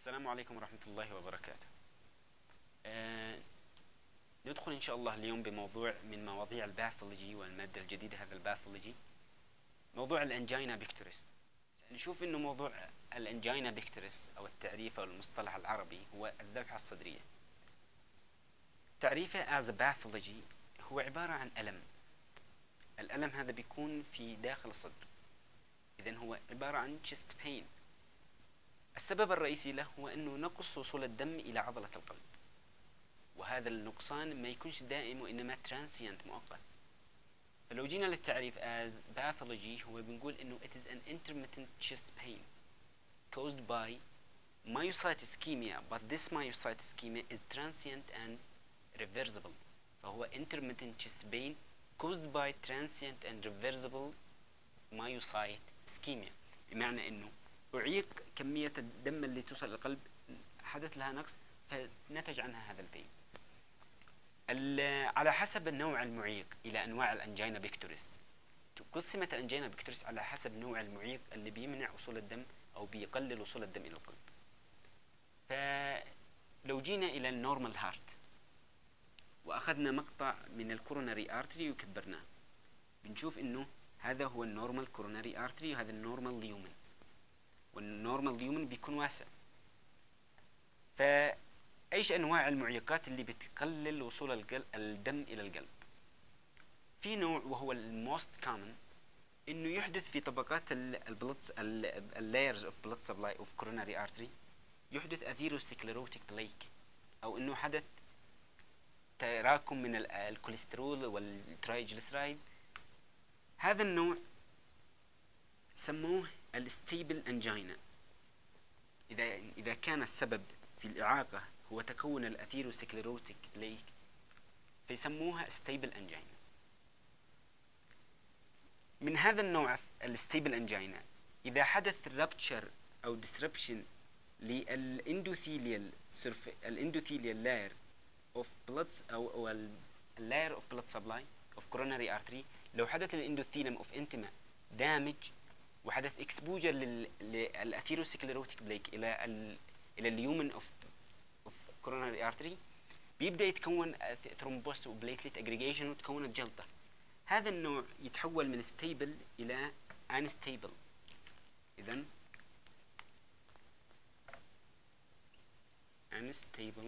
السلام عليكم ورحمة الله وبركاته. ندخل إن شاء الله اليوم بموضوع من مواضيع الباثولوجي والمادة الجديدة هذا الباثولوجي، موضوع الأنجينا بيكتوريس. نشوف إنه موضوع الأنجينا بيكتوريس أو التعريف أو المصطلح العربي هو الذبحة الصدرية. تعريفه as a pathology هو عبارة عن ألم. الألم هذا بيكون في داخل الصدر، إذن هو عبارة عن chest pain. السبب الرئيسي له هو أنه نقص وصول الدم إلى عضلة القلب، وهذا النقصان ما يكونش دائم وإنما transient مؤقت. فلو جينا للتعريف as pathology هو بنقول إنه it is an intermittent chest pain caused by myocyte ischemia, but this myocyte ischemia is transient and reversible. فهو intermittent chest pain caused by transient and reversible myocyte ischemia، بمعنى إنه أعيق كمية الدم اللي توصل للقلب، حدث لها نقص فنتج عنها هذا البين. على حسب النوع المعيق إلى أنواع الأنجينا بيكتوريس. قسمت الأنجينا بيكتوريس على حسب نوع المعيق اللي بيمنع وصول الدم أو بيقلل وصول الدم إلى القلب. فلو جينا إلى النورمال هارت وأخذنا مقطع من الكوروناري آرتري وكبرناه، بنشوف إنه هذا هو النورمال كوروناري آرتري وهذا النورمال ليومن، والنورمال ليومن بيكون واسع. فأيش أنواع المعيقات اللي بتقلل وصول الدم إلى القلب؟ في نوع وهو الموست كومن إنه يحدث في طبقات البلدز اللايرز اوف بلد سبلاي اوف كوروناري ارتري، يحدث اثيروسكليروتيك بليك، أو إنه حدث تراكم من الكوليسترول والترايجليسرايد. هذا النوع سموه الستيبل انجينا. إذا كان السبب في الإعاقة هو تكون الأثيروسكليروتيك بليك فيسموها ستيبل انجينا. من هذا النوع الستيبل انجينا إذا حدث رابتشر أو ديسربشن للإندوثيليال لاير اوف بلدز أو اللاير اوف بلد سبلاي اوف كوروناري ارتري، لو حدث الاندوثيليوم اوف انتما دامج وحدث اكسبوجر للاثيروسكليروتيك بليك الى اليومن اوف كوروناري ارتري، بيبدا يتكون ثرومبوس وبليتليت اجريجيشن وتكونت جلطه. هذا النوع يتحول من ستيبل الى انستيبل. اذا انستيبل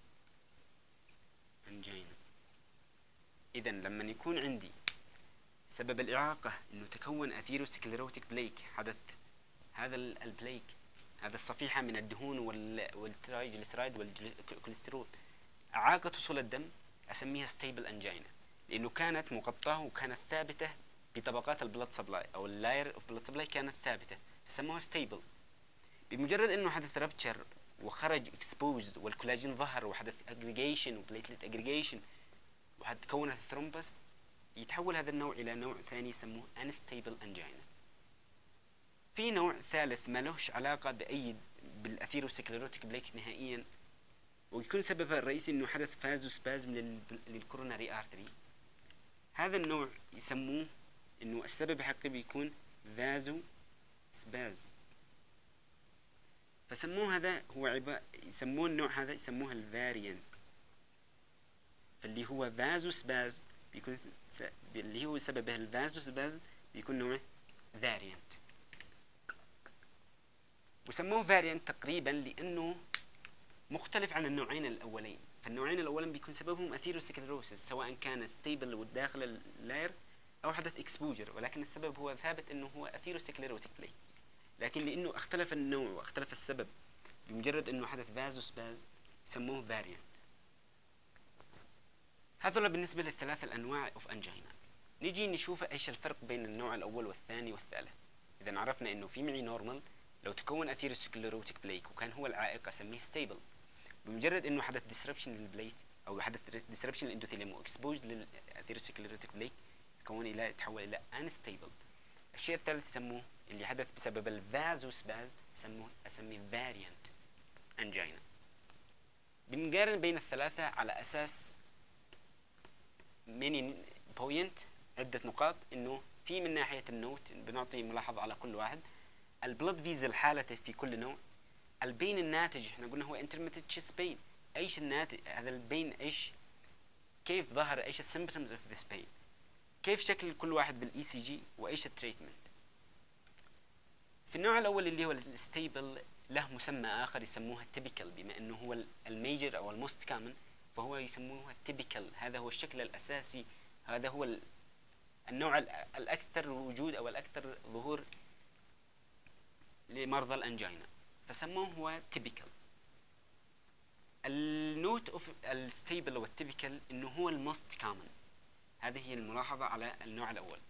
انجينا. اذا لما يكون عندي سبب الإعاقة إنه تكون أثيروسكليروتيك بليك، حدث هذا البليك، هذا الصفيحة من الدهون والترايجليسرايد والكوليسترول، أعاقت وصول الدم، أسميها ستيبل أنجينا، لأنه كانت مغطاة وكانت ثابتة بطبقات البلد سبلاي أو اللاير اوف بلد سبلاي كانت ثابتة، فسموها ستيبل. بمجرد إنه حدث رابتشر وخرج اكسبوزد والكولاجين ظهر وحدث اجريجيشن وبليتلت اجريجيشن وتكونت الثرومبس، يتحول هذا النوع إلى نوع ثاني يسموه unstable angina. في نوع ثالث ما لهش علاقة بالأثيروسكليروتيك بليك نهائيا، ويكون سببها الرئيسي إنه حدث فازوسبازم للكوروناري آرتري. هذا النوع يسموه إنه السبب الحقيقي بيكون فازوسبازم، فسموه هذا هو يسموه النوع هذا يسموه الفاريانت. فاللي هو فازوسبازم بيكون اللي هو سببه الفازوسبازم بيكون نوعه فاريانت، وسموه فاريانت تقريبا لأنه مختلف عن النوعين الأولين. فالنوعين الأولين بيكون سببهم أثيروسكليروسيس سواء كان ستيبل وداخل اللاير أو حدث اكسبوجر، ولكن السبب هو ثابت أنه هو أثيروسكليروتيك بليك. لكن لأنه اختلف النوع واختلف السبب بمجرد أنه حدث فازوسبازم سموه فاريانت. هذول بالنسبة للثلاث الأنواع اوف أنجينا. نيجي نشوف ايش الفرق بين النوع الأول والثاني والثالث. إذا عرفنا إنه في معي نورمال لو تكون أثيروسكليروتيك بليك وكان هو العائق أسميه ستيبل. بمجرد إنه حدث ديسربشن للبليت أو حدث ديسربشن للإندوثيليوم وإكسبوجد للأثيروسكليروتيك بليك يتحول إلى أنستيبل. الشيء الثالث يسموه اللي حدث بسبب الفازوسباز أسميه فاريانت أنجينا. بنقارن بين الثلاثة على أساس ميني بوينت، عدة نقاط. إنه في من ناحية النوت بنعطي ملاحظة على كل واحد. البلد فيزل حالته في كل نوع البين الناتج احنا قلنا هو intermittent chest pain. ايش الناتج هذا البين؟ ايش كيف ظهر؟ ايش السيمبتومز اوف ذس بين؟ كيف شكل كل واحد بالاي سي جي؟ وايش التريتمنت؟ في النوع الاول اللي هو الستيبل له مسمى اخر يسموه التيبيكال، بما انه هو الميجر او الموست كامن فهو يسموه التيبيكال. هذا هو الشكل الاساسي، هذا هو النوع الاكثر وجود او الاكثر ظهور لمرضى الانجينا، فسموه هو تيبيكال. النوت اوف الستيبل والتيبيكال انه هو الموست كامن. هذه هي الملاحظة على النوع الاول.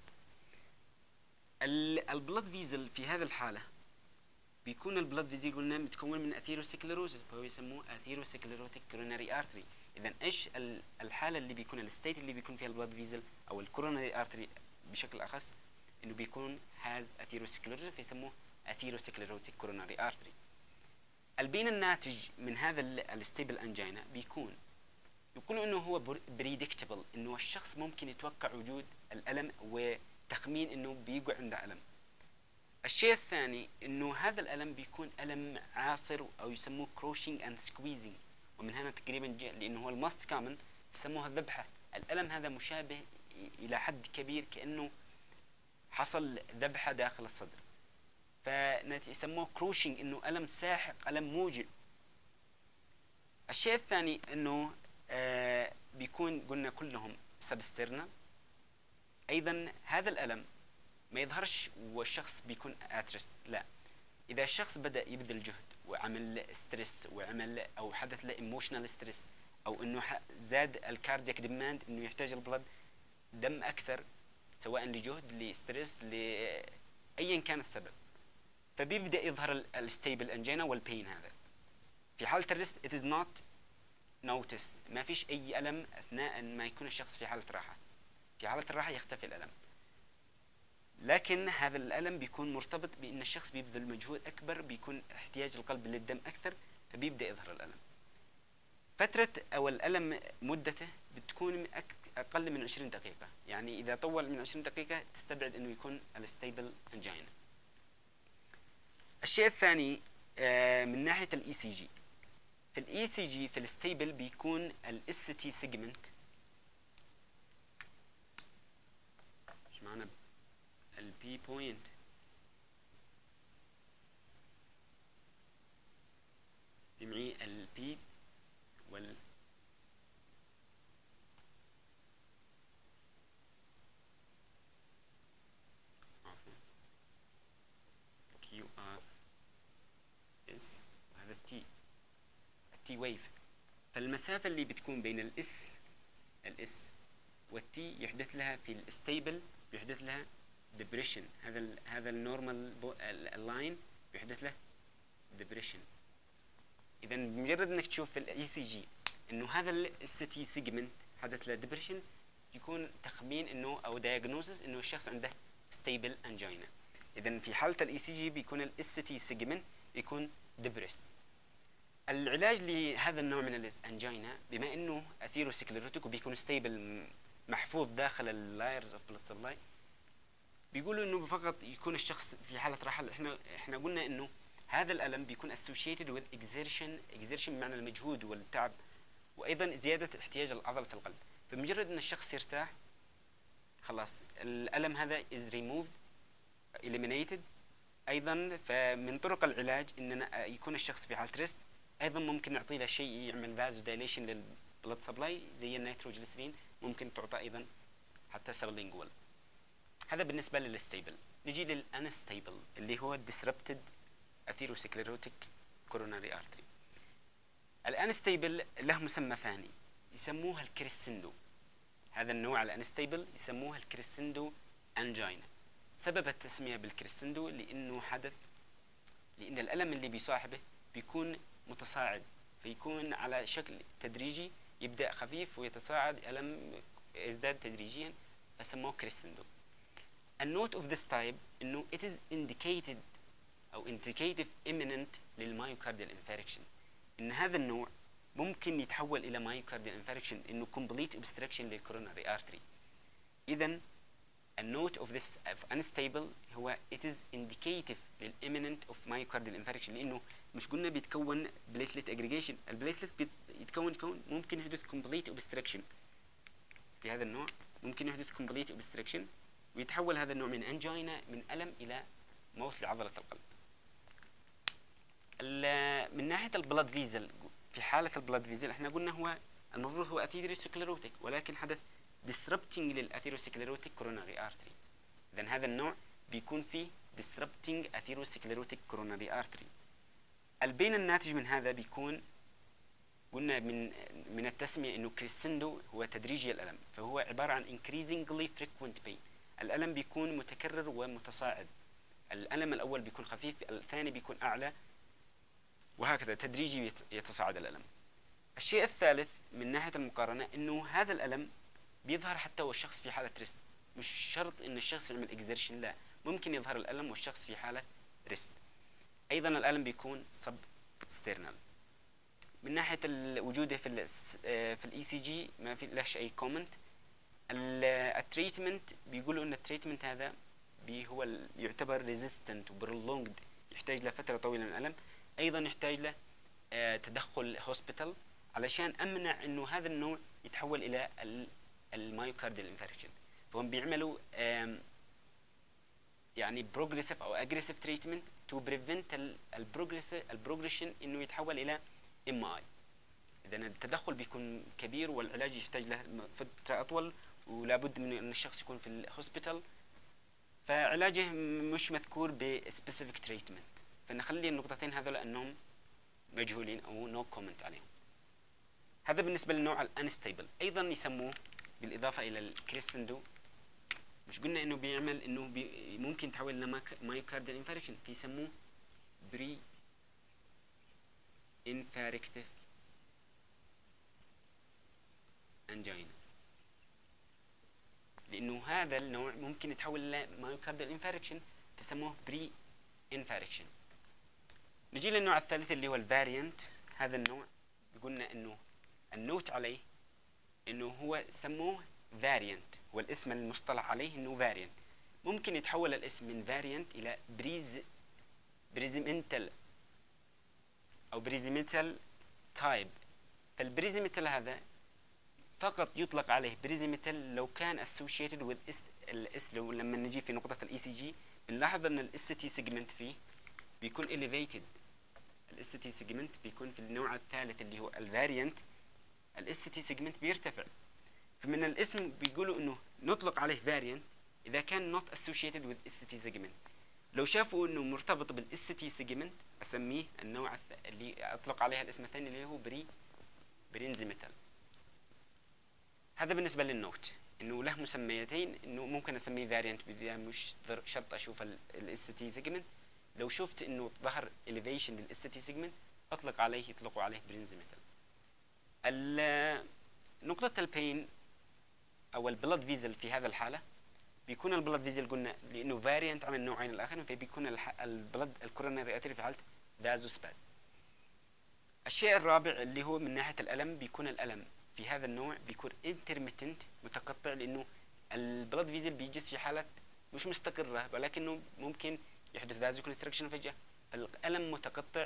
البلد فيزل في هذه الحالة بيكون البلد فيزل قلنا متكون من اثيروسكليروزس، فهو يسموه اثيروسكليروتيك كوروناري ارتري. اذا ايش الحالة اللي بيكون الستيت اللي بيكون فيها البلد فيزل او الكوروناري ارتري بشكل اخص انه بيكون هاز اثيروسكليروزس، فيسموه اثيروسكليروتيك كوروناري ارتري. البين الناتج من هذا الستيبل انجينا يقولوا انه هو بريدكتبل، انه الشخص ممكن يتوقع وجود الالم وتخمين انه بيقع عنده الم. الشيء الثاني انه هذا الالم بيكون الم عاصر او يسموه كروشنج اند سكويزنج، ومن هنا تقريبا لانه هو الماست كامن يسموها الذبحه. الالم هذا مشابه الى حد كبير كانه حصل ذبحه داخل الصدر، فيسموه كروشنج، انه الم ساحق، الم موجع. الشيء الثاني انه بيكون قلنا كلهم سبسترنال. ايضا هذا الالم ما يظهرش والشخص بيكون اترست، لا، اذا الشخص بدا يبذل جهد وعمل ستريس وعمل او حدث له ايموشنال ستريس، او انه زاد الكاردياك ديماند، انه يحتاج البلد دم اكثر سواء لجهد لستريس لايا كان السبب، فبيبدا يظهر الستيبل انجينا والبين. هذا في حاله الريست it is not notice، ما فيش اي الم اثناء ما يكون الشخص في حاله راحه. في حاله الراحه يختفي الالم، لكن هذا الالم بيكون مرتبط بان الشخص بيبذل مجهود اكبر، بيكون احتياج القلب للدم اكثر، فبيبدا يظهر الالم. فتره او الالم مدته بتكون اقل من 20 دقيقه، يعني اذا طول من 20 دقيقه تستبعد انه يكون الستيبل انجينا. الشيء الثاني من ناحيه الاي سي جي، في الاي سي جي في الستيبل بيكون الاس تي سيجمنت، ايش معنى البي بوينت؟ بمعي البي وال عفوا كيو ار اس، وهذا التي ويف. فالمسافة اللي بتكون بين الاس والتي يحدث لها في الستيبل يحدث لها ديبريشن. هذا النورمال اللاين يحدث له ديبريشن. اذا بمجرد انك تشوف في الاي سي جي انه هذا الاس تي سيجمنت حدث له ديبريشن، يكون تخمين انه او دايجنوزس انه الشخص عنده ستيبل انجينا. اذا في حالة الاي سي جي بيكون الاس تي سيجمنت يكون ديبريست. العلاج لهذا النوع من الانجينا بما انه اثيروسكليروتيك وبيكون ستيبل محفوظ داخل اللايرز اوف بلاد سبلاي، بيقولوا انه فقط يكون الشخص في حاله راحه. احنا قلنا انه هذا الالم بيكون associated with exertion بمعنى المجهود والتعب، وايضا زياده احتياج عضله القلب. فمجرد ان الشخص يرتاح خلاص الالم هذا is removed eliminated. ايضا فمن طرق العلاج اننا يكون الشخص في حاله ريست، ايضا ممكن نعطي له شيء يعمل فازو دايليشن للبلد سبلاي زي النيتروجليسرين، ممكن تعطى ايضا حتى سبلينجوال. هذا بالنسبه للستيبل. نجي للانستيبل اللي هو disrupted atherosclerotic coronary artery. الانستيبل له مسمى ثاني يسموه الكريسندو. هذا النوع الانستيبل يسموه الكريسندو انجينا. سبب التسميه بالكريسندو لان الالم اللي بيصاحبه بيكون متصاعد، فيكون على شكل تدريجي، يبدا خفيف ويتصاعد، الم يزداد تدريجيا، فسموه كريسندو. النوت اوف ذس تايب انه it is indicated او indicative imminent للمايوكارديال انفاركشن، ان هذا النوع ممكن يتحول الى مايوكارديال انفاركشن، انه complete obstruction للكوروناري ارتري. اذا النوت اوف ذس unstable هو it is indicative للimminent of myocardial infarction، لانه مش قلنا بيتكون بليتلت اجريجيشن؟ البليتلت يتكون ممكن يحدث كومبليت اوبستراكشن في هذا النوع، ممكن يحدث كومبليت اوبستراكشن ويتحول هذا النوع من انجينا، من الم، الى موت لعضله القلب. من ناحيه البلاد فيزل، في حاله البلاد فيزل احنا قلنا هو المفروض هو اثيروسكليروتيك، ولكن حدث disrupting للاثيروسكليروتيك كوروناري ارتري. اذا هذا النوع بيكون فيه disrupting اثيروسكليروتيك كوروناري ارتري. البين الناتج من هذا بيكون قلنا من التسميه انه كريسندو هو تدريجي الالم، فهو عباره عن increasingly frequent pain. الالم بيكون متكرر ومتصاعد، الالم الاول بيكون خفيف، الثاني بيكون اعلى، وهكذا تدريجي يتصاعد الالم. الشيء الثالث من ناحيه المقارنه انه هذا الالم بيظهر حتى والشخص في حاله ريست، مش شرط ان الشخص يعمل اكزرشن، لا، ممكن يظهر الالم والشخص في حاله ريست. ايضا الالم بيكون سب ستيرنال. من ناحيه وجوده في الاي سي جي ما في لهش اي كومنت. التريتمنت بيقولوا ان التريتمنت هذا هو يعتبر ريزيستنت وبرولونجد، يحتاج لفتره طويله من الالم، ايضا يحتاج له تدخل هوسبيتال علشان امنع انه هذا النوع يتحول الى المايوكارديال انفاركشن. فهم بيعملوا يعني بروجريسيف او اجريسيف تريتمنت تو بريفنت البروجريشن انه يتحول الى ام اي. اذا التدخل بيكون كبير والعلاج يحتاج له فتره اطول، ولابد من ان الشخص يكون في الهوسبيتال، فعلاجه مش مذكور بسبيسيفيك تريتمنت. فنخلي النقطتين هذول انهم مجهولين او نو كومنت عليهم. هذا بالنسبه للنوع الانستيبل. ايضا يسموه بالاضافه الى الكريسندو، مش قلنا انه بيعمل انه ممكن يتحول الى مايوكارديال انفاركشن، فيسموه بري انفاركتيف انجينا، لانه هذا النوع ممكن يتحول الى مايوكارديال انفاركشن، فيسموه بري انفاركشن. نجي للنوع الثالث اللي هو الفاريانت. هذا النوع قلنا انه النوت عليه انه هو سموه فاريانت، والاسم المصطلح عليه انه فاريانت. ممكن يتحول الاسم من فاريانت الى بريزيمنتال او بريزيمنتال تايب. فالبريزيمنتال هذا فقط يطلق عليه بريزيمنتال لو كان associated with لو لما نجي في نقطة الاي سي جي بنلاحظ ان الاس تي سيجمنت فيه بيكون elevated. الاس تي سيجمنت بيكون في النوع الثالث اللي هو الفاريانت، الاس تي سيجمنت بيرتفع. فمن الاسم بيقولوا انه نطلق عليه فاريانت اذا كان not associated with اس تي سيجمنت. لو شافوا انه مرتبط بالاس تي سيجمنت اسميه النوع اللي اطلق عليها الاسم الثاني اللي هو برينزيمتال. هذا بالنسبه للنوت، انه له مسميتين، انه ممكن اسميه فاريانت اذا مش شرط اشوف الاس تي سيجمنت. لو شفت انه ظهر elevation للاس تي سيجمنت يطلقوا عليه برينزيمتال. نقطة البين او البلد فيزل في هذا الحالة بيكون البلد فيزل قلنا لانه فاريانت عن النوعين الاخرين، فبيكون البلد الكوروناري ارتري في حالة فازوسباز. الشيء الرابع اللي هو من ناحية الالم، بيكون الالم في هذا النوع بيكون intermittent متقطع، لانه البلد فيزل بيجلس في حالة مش مستقرة، ولكنه ممكن يحدث فازو كونستركشن فجأة. الألم متقطع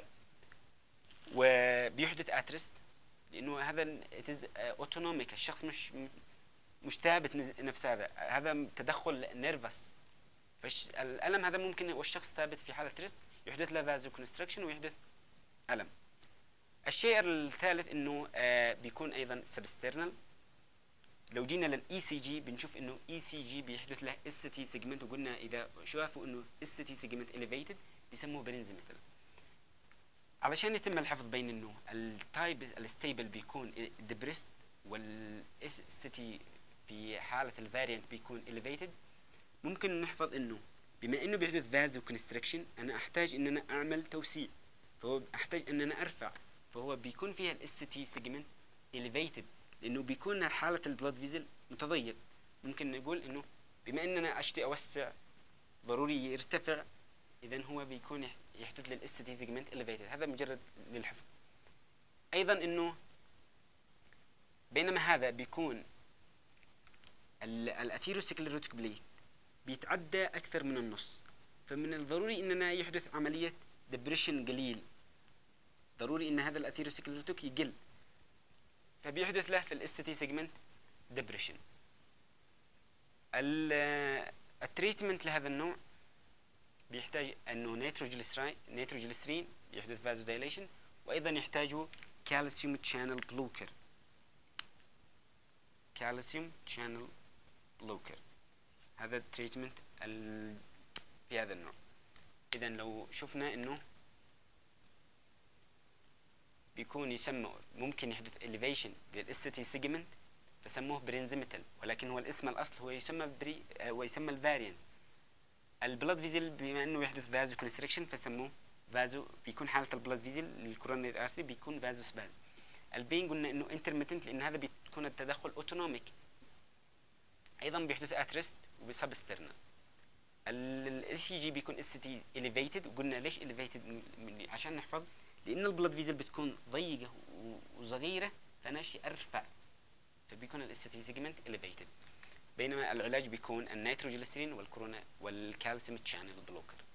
وبيحدث اترست، لأنه هذا اوتونوميك، الشخص مش ثابت نفس هذا تدخل نيرفس. فالألم هذا ممكن والشخص ثابت في حالة ريست يحدث له فازو كونستركشن ويحدث ألم. الشيء الثالث انه بيكون ايضا سبسترنال. لو جينا للاي سي جي بنشوف انه اي سي جي بيحدث له اس تي سيجمنت، وقلنا اذا شافوا انه اس تي سيجمنت اليفيتد بيسموه برينزيمتال. علشان يتم الحفظ بين انه التايب الستيبل بيكون ديبريست والاس تي في حاله الفاريانت بيكون اليفيتد، ممكن نحفظ انه بما انه بيحدث فازو كونستركشن انا احتاج ان انا اعمل توسيع، فهو احتاج ان انا ارفع، فهو بيكون فيها الاس تي سيجمنت اليفيتد، لانه بيكون حاله البلاد فيزل متضيق. ممكن نقول انه بما ان انا اشتي اوسع ضروري يرتفع، اذا هو بيكون يحدث للاس تي سيجمنت اليفيتد. هذا مجرد للحفظ. ايضا انه بينما هذا بيكون الاثيروسكليروتيك بليك بيتعدى اكثر من النص، فمن الضروري اننا يحدث عمليه ديبريشن قليل ضروري ان هذا الاثيروسكليروتيك يقل، فبيحدث له في الاس تي سيجمنت ديبريشن. التريتمنت لهذا النوع بيحتاج انه نيتروجليسرين يحدث فازو دايليشن، وايضا يحتاجوا كالسيوم تشانل بلوكر. كالسيوم شانل بلوكر هذا التريتمنت في هذا النوع. اذا لو شفنا انه بيكون يسمى ممكن يحدث elevation للاس تي سيجمنت فسموه برينزيمتال، ولكن هو الاسم الاصل هو يسمى الفاريانت. البلاد فيزل بما انه يحدث فازو كونستريكشن فسموه فازو، بيكون حاله البلاد فيزل للكورونري ارثري بيكون فازو سباز. البين قلنا انه انترميتنت لان هذا بيكون التدخل اوتونوميك، ايضا بيحدث اترست وبسبسترنال. الاي سي جي بيكون اس تي اليفيتد، وقلنا ليش اليفيتد عشان نحفظ، لان البلاد فيزل بتكون ضيقه وصغيره فانا شيء ارفع، فبيكون الاس تي سيجمنت اليفيتد. بينما العلاج بيكون النيتروجليسرين والكالسيوم تشانل بلوكر.